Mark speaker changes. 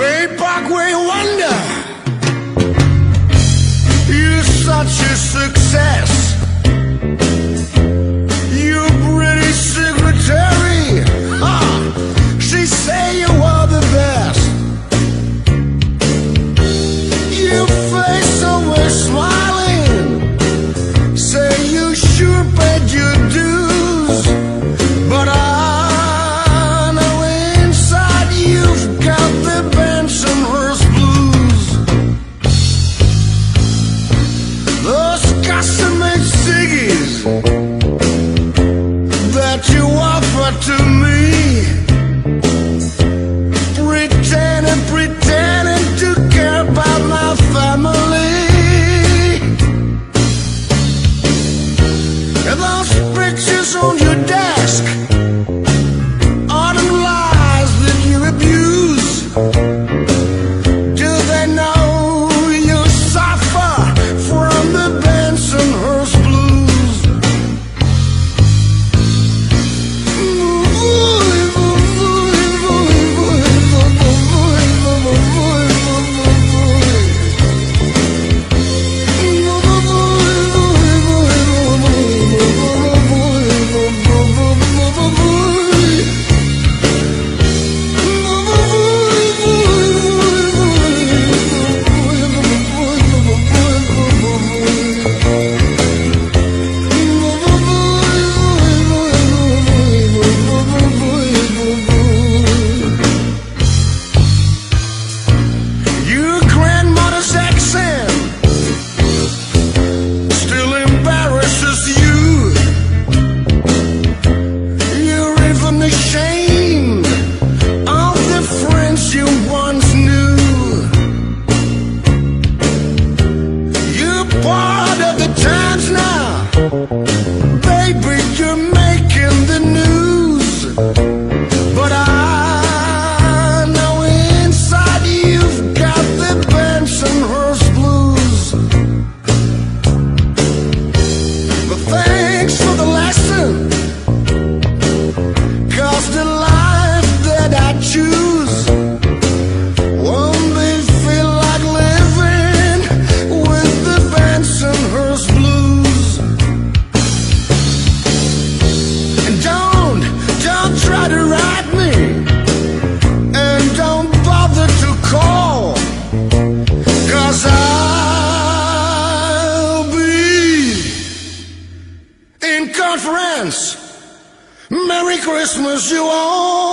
Speaker 1: Bay Parkway Wonder, you're such a success. Your British secretary, she say you are the best. Your face always smiling, say you sure paid your dues, but I know inside you've got the Bensonhurst blues. Those custom-made ciggies that you offer to me, pretending to care about my family. And those pictures on your desk are the lies that you abuse. Do they know you suffer from the Bensonhurst blues? Part of the times now, baby, you're making the news, but I know inside you've got the Bensonhurst blues. But thanks for the lesson, 'cause the life that I choose won't be feel like living with the Bensonhurst blues. And don't try to write me, and don't bother to call, 'cause I'll be in conference. Merry Christmas, you all.